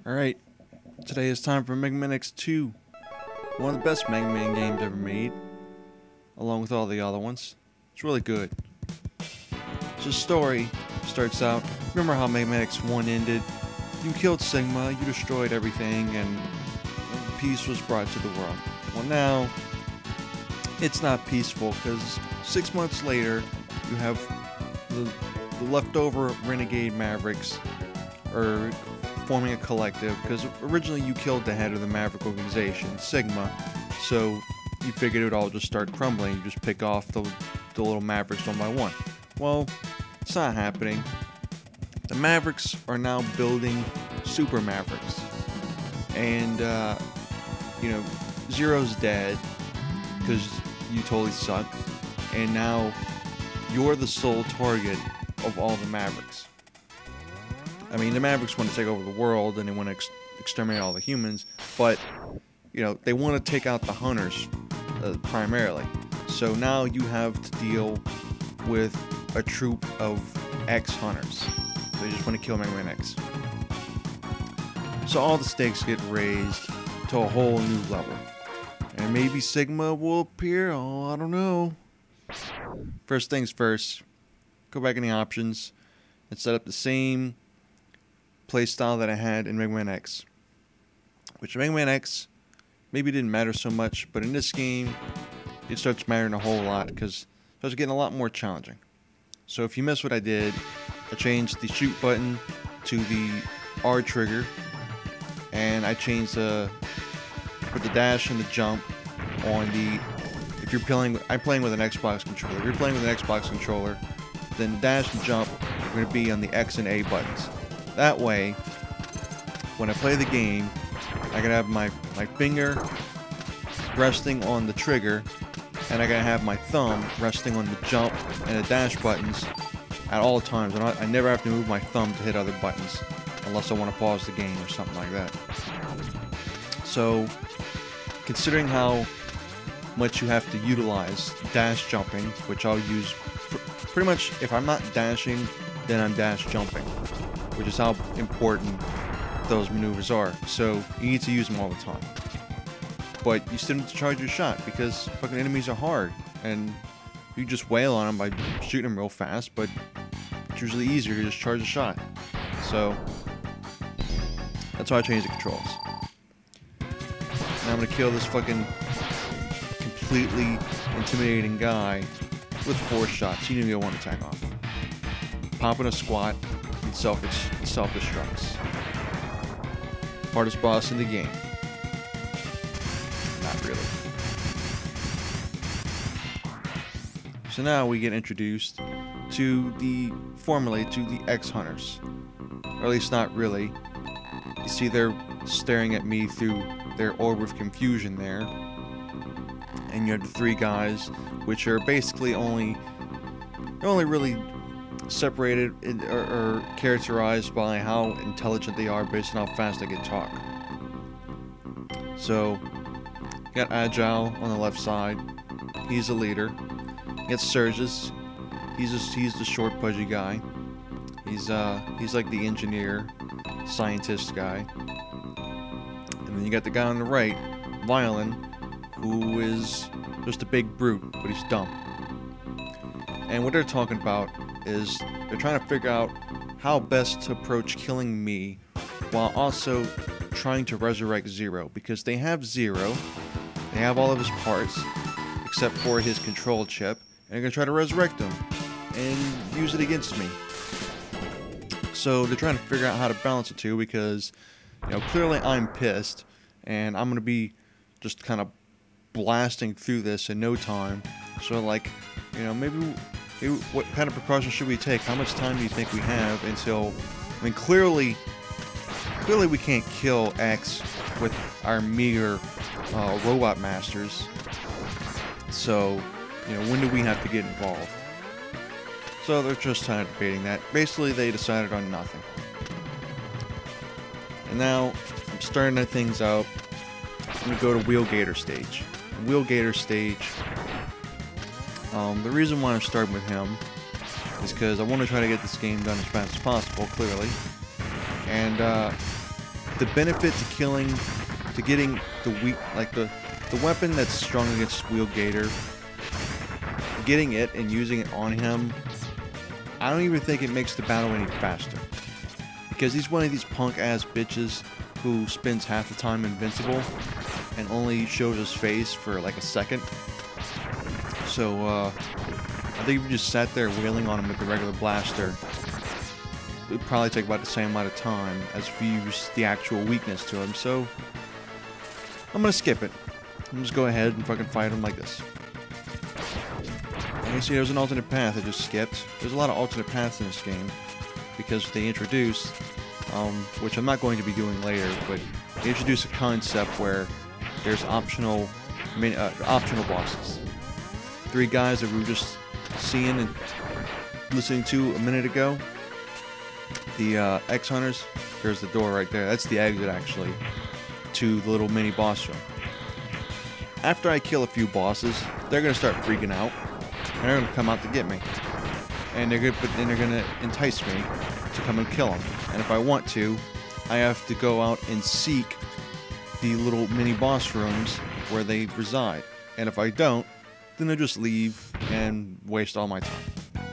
Alright, today is time for Mega Man X2. One of the best Mega Man games ever made, along with all the other ones. It's really good. So the story starts out, remember how Mega Man X1 ended? You killed Sigma, you destroyed everything, and peace was brought to the world. Well now, it's not peaceful, because 6 months later, you have the leftover Renegade Mavericks, or forming a collective, because originally you killed the head of the Maverick organization, Sigma, so you figured it would all just start crumbling. You just pick off the little Mavericks one by one. Well, it's not happening. The Mavericks are now building Super Mavericks, and Zero's dead because you totally suck, and now you're the sole target of all the Mavericks. I mean, the Mavericks want to take over the world and they want to exterminate all the humans, but, they want to take out the hunters, primarily. So now you have to deal with a troop of X-hunters. They just want to kill Mega Man X. So all the stakes get raised to a whole new level. And maybe Sigma will appear, I don't know. First things first, go back in the options and set up the same playstyle that I had in Mega Man X. Which Mega Man X maybe didn't matter so much, but in this game, it starts mattering a whole lot because it starts getting a lot more challenging. So if you missed what I did, I changed the shoot button to the R trigger, and I changed put the dash and the jump on the. If you're playing, I'm playing with an Xbox controller. If you're playing with an Xbox controller, then the dash and jump are going to be on the X and A buttons. That way, when I play the game, I can have my finger resting on the trigger, and I gotta have my thumb resting on the jump and the dash buttons at all times. I never have to move my thumb to hit other buttons, unless I want to pause the game or something like that. So, considering how much you have to utilize dash jumping, which I'll use pretty much if I'm not dashing, then I'm dash jumping, which is how important those maneuvers are. So you need to use them all the time. But you still need to charge your shot because fucking enemies are hard, and you just wail on them by shooting them real fast, but it's usually easier to just charge a shot. So that's how I changed the controls. Now I'm gonna kill this fucking completely intimidating guy with 4 shots. You need to get 1 attack off. Pop in a squat. Self-destructs. Hardest boss in the game. Not really. So now we get introduced to the X-Hunters. Or at least not really. You see they're staring at me through their orb of confusion there. And you have the 3 guys, which are basically only really separated or characterized by how intelligent they are based on how fast they can talk. So, you got Agile on the left side. He's a leader. You got Surges. He's the short, pudgy guy. He's like the engineer, scientist guy. And then you got the guy on the right, Violin, who is just a big brute, but he's dumb. And what they're talking about is they're trying to figure out how best to approach killing me while also trying to resurrect Zero, because they have Zero, they have all of his parts except for his control chip, and they're going to try to resurrect him and use it against me. So they're trying to figure out how to balance the two because, clearly I'm pissed and I'm going to be just kind of blasting through this in no time. So maybe what kind of precautions should we take? How much time do you think we have until... I mean, clearly we can't kill X with our meager robot masters. So, when do we have to get involved? So they're just kind of debating that. Basically, they decided on nothing. And now, I'm starting things out. I'm going to go to Wheelgator stage. Wheelgator stage... the reason why I'm starting with him is because I want to try to get this game done as fast as possible, clearly. And the benefit to getting the weak, like the weapon that's strong against Wheelgator, getting it and using it on him, I don't even think it makes the battle any faster. Because he's one of these punk ass bitches who spends half the time invincible and only shows his face for like a second. So I think if you just sat there wailing on him with the regular blaster, it would probably take about the same amount of time as if you used the actual weakness to him. So I'm gonna skip it. I'm just go ahead and fucking fight him like this. And you see there's an alternate path I just skipped. There's a lot of alternate paths in this game because they introduced, which I'm not going to be doing later, but they introduced a concept where there's optional bosses. 3 guys that we were just seeing and listening to a minute ago. The X-Hunters. There's the door right there. That's the exit, actually, to the little mini boss room. After I kill a few bosses, they're gonna start freaking out, and they're gonna come out to get me. And they're gonna entice me to come and kill them. And if I want to, I have to go out and seek the little mini boss rooms where they reside. And if I don't, then I just leave and waste all my time.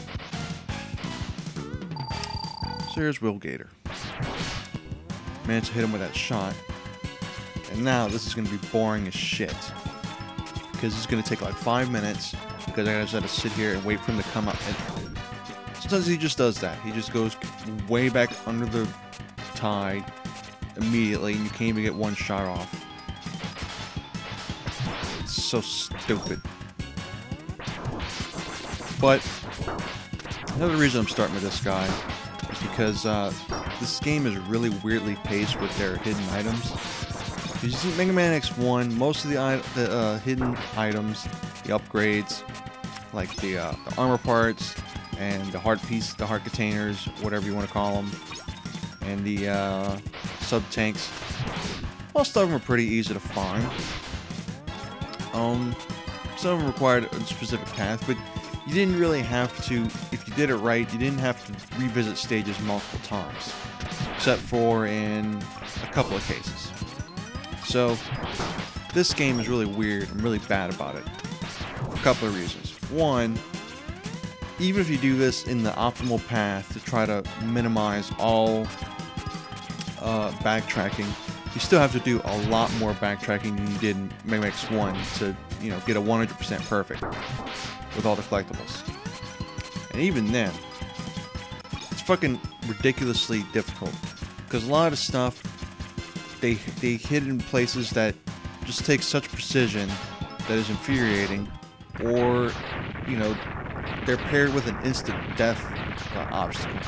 So here's Wheelgator. Managed to hit him with that shot. And now this is going to be boring as shit. Because it's going to take like 5 minutes. Because I just have to sit here and wait for him to come up. And sometimes he just does that. He just goes way back under the tide immediately. And you can't even get one shot off. It's so stupid. But another reason I'm starting with this guy is because this game is really weirdly paced with their hidden items. You see Mega Man X1, most of the hidden items, the upgrades, like the armor parts and the heart containers, whatever you want to call them, and the sub tanks. Most of them are pretty easy to find. Some of them required a specific path, but you didn't really have to, if you did it right, you didn't have to revisit stages multiple times. Except for in a couple of cases. So, this game is really weird and really bad about it. For a couple of reasons. One, even if you do this in the optimal path to try to minimize all backtracking, you still have to do a lot more backtracking than you did in Mega Man X1 to, you know, get a 100% perfect with all the collectibles. And even then, it's fucking ridiculously difficult. Because a lot of stuff, they hid in places that just take such precision that is infuriating. Or, you know, they're paired with an instant death obstacle.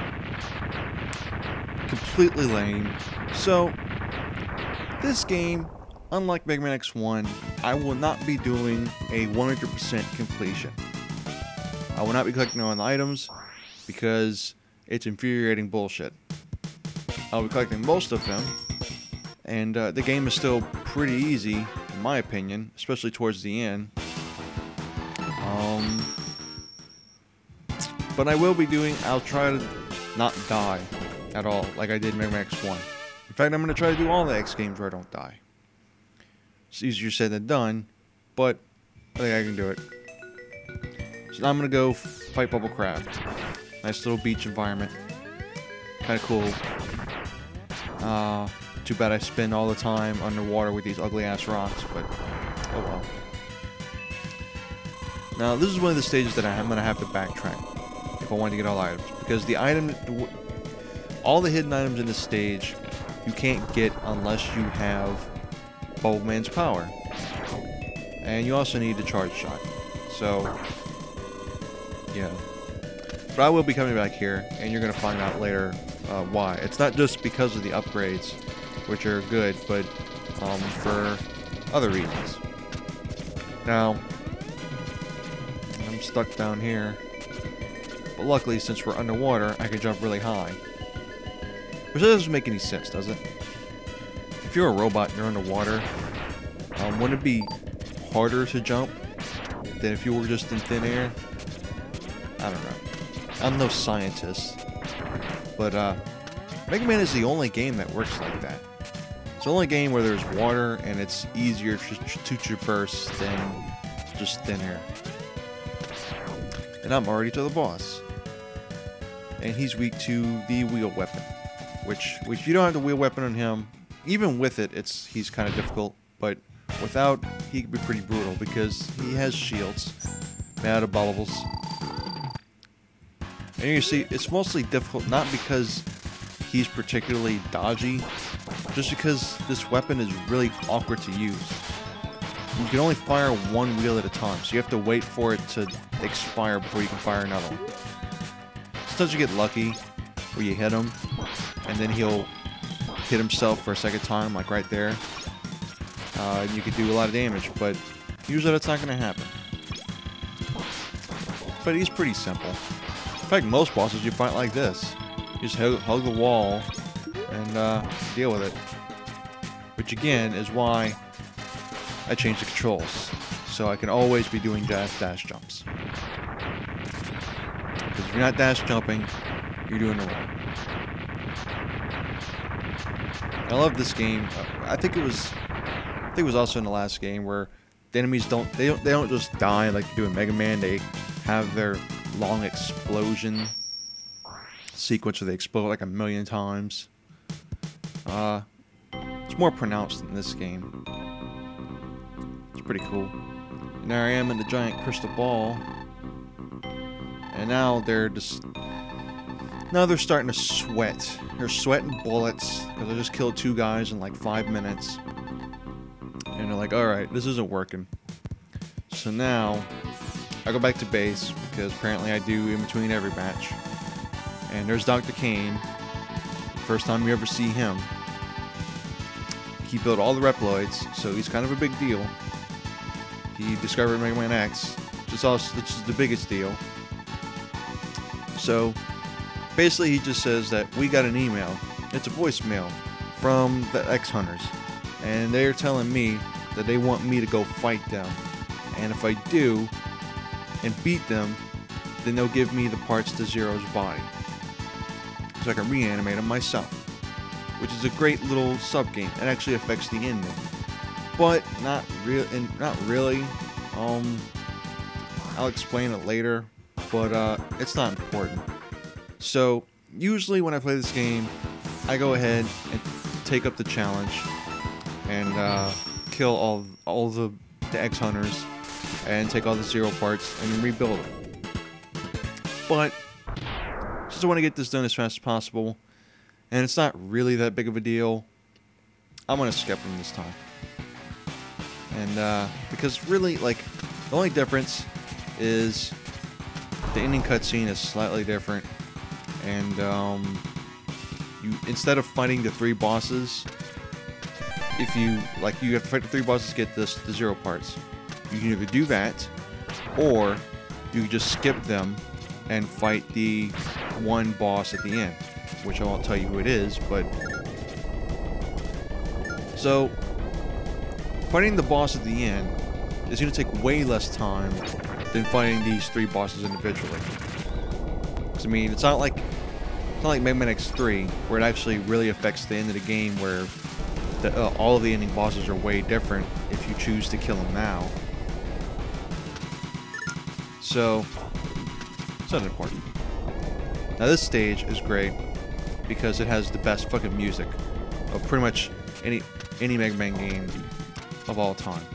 Completely lame. So, this game, unlike Mega Man X1, I will not be doing a 100% completion. I will not be collecting all the items because it's infuriating bullshit. I'll be collecting most of them, and the game is still pretty easy, in my opinion, especially towards the end. But I will be doing, I'll try to not die at all, like I did in Mega Man X1. In fact, I'm going to try to do all the X games where I don't die. It's easier said than done, but I think I can do it. So now I'm going to go fight Bubble Crab. Nice little beach environment. Kind of cool. Too bad I spend all the time underwater with these ugly ass rocks, but oh well. Now this is one of the stages that I'm going to have to backtrack if I want to get all items. Because the all the hidden items in this stage, you can't get unless you have Bulkman's power. And you also need the charge shot. So, yeah. But I will be coming back here, and you're going to find out later why. It's not just because of the upgrades, which are good, but for other reasons. Now, I'm stuck down here. But luckily, since we're underwater, I can jump really high. Which doesn't make any sense, does it? If you're a robot and you're underwater, wouldn't it be harder to jump than if you were just in thin air? I don't know. I'm no scientist, but Mega Man is the only game that works like that. It's the only game where there's water and it's easier to traverse than just thin air. And I'm already to the boss. And he's weak to the wheel weapon. Which you don't have the wheel weapon on him. Even with it, he's kind of difficult. But without, he can be pretty brutal because he has shields made out of bubbles. And you see, it's mostly difficult not because he's particularly dodgy, just because this weapon is really awkward to use. You can only fire one wheel at a time, so you have to wait for it to expire before you can fire another one. Sometimes you get lucky where you hit him, and then he'll hit himself for a second time, like right there. And you can do a lot of damage, but usually that's not going to happen. But he's pretty simple. In fact, most bosses you fight like this. You just hug the wall and deal with it. Which again is why I changed the controls. So I can always be doing dash jumps. Because if you're not dash jumping, you're doing it wrong. I love this game. I think it was also in the last game where the enemies don't just die like they do in Mega Man. They have their long explosion sequence where they explode like a million times. It's more pronounced in this game. It's pretty cool. And there I am in the giant crystal ball. And now they're starting to sweat. They're sweating bullets because I just killed 2 guys in like 5 minutes. And they're like, alright, this isn't working. So now I go back to base because apparently I do in between every match. And there's Dr. Cain. First time you ever see him. He built all the Reploids, so he's kind of a big deal. He discovered Mega Man X, which is the biggest deal. So basically he just says that we got an email. It's a voicemail from the X Hunters. And they're telling me that they want me to go fight them. And if I do and beat them, then they'll give me the parts to Zero's body. So I can reanimate him myself. Which is a great little sub-game. It actually affects the ending. But not really. I'll explain it later. But it's not important. So usually when I play this game, I go ahead and take up the challenge and kill all the X Hunters and take all the Zero parts and rebuild them. But just want to get this done as fast as possible, and it's not really that big of a deal. I'm gonna skip them this time, and because really, like, the only difference is the ending cutscene is slightly different, and you, instead of fighting the 3 bosses, if you have to fight the 3 bosses to get the Zero parts. You can either do that, or you can just skip them and fight the one boss at the end, which I won't tell you who it is, but so fighting the boss at the end is going to take way less time than fighting these 3 bosses individually. Because I mean, it's not like Mega Man X3 where it actually really affects the end of the game, where all of the ending bosses are way different if you choose to kill them now. So it's not important. Now this stage is great because it has the best fucking music of pretty much any Mega Man game of all time.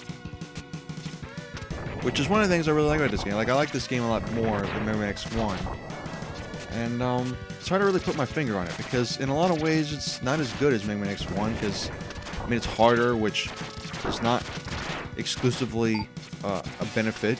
Which is one of the things I really like about this game. Like, I like this game a lot more than Mega Man X1. And it's hard to really put my finger on it because in a lot of ways it's not as good as Mega Man X1 because, I mean, it's harder, which is not exclusively a benefit.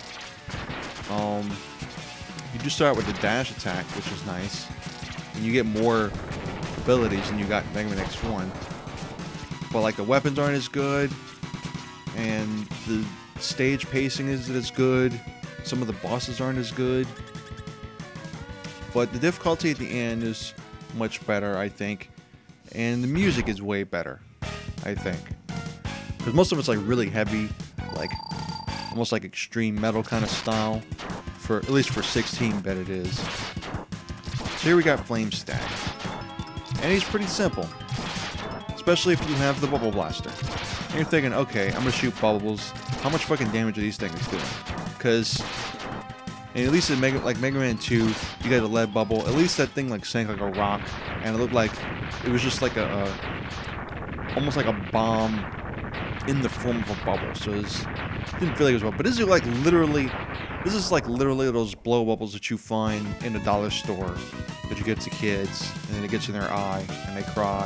You do start with the dash attack, which is nice, and you get more abilities than you got in Mega Man X1. But like, the weapons aren't as good, and the stage pacing isn't as good. Some of the bosses aren't as good. But the difficulty at the end is much better, I think, and the music is way better, I think. Because most of it's like really heavy, like almost like extreme metal kind of style. At least for 16-bit it is. So here we got Flame Stack. And he's pretty simple. Especially if you have the Bubble Blaster. And you're thinking, okay, I'm gonna shoot bubbles. How much fucking damage are these things doing? Because, and at least in Mega Man 2, you got a lead bubble. At least that thing like sank like a rock, and it looked like it was just like almost like a bomb in the form of a bubble. So it didn't feel like it was a bubble. But this is like literally those blow bubbles that you find in the dollar store that you get to kids, and then it gets in their eye and they cry,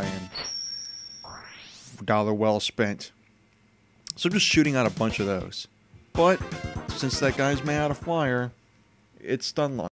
and dollar well spent. So I'm just shooting out a bunch of those. But since that guy's made out of fire, it's stun lock.